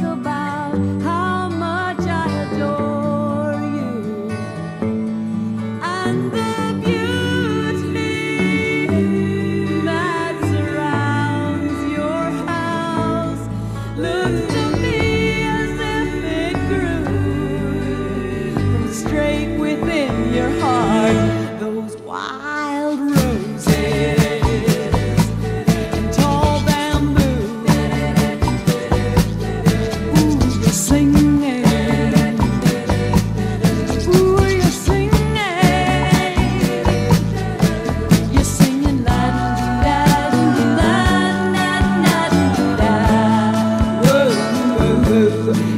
about how much I adore you and the beauty that surrounds your house. Look to me as if it grew from straight within your heart. Those wild roses and tall bamboo. Ooh, you're singing. Ooh, you're singing. You're singing la da da da da da da da. Whoa, whoa, whoa.